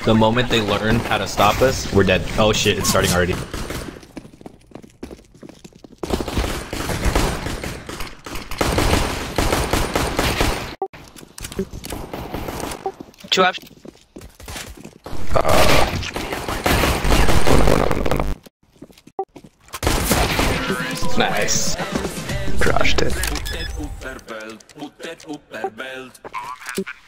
The moment they learn how to stop us, we're dead. Oh shit, it's starting already. Two up. Nice. Crushed it.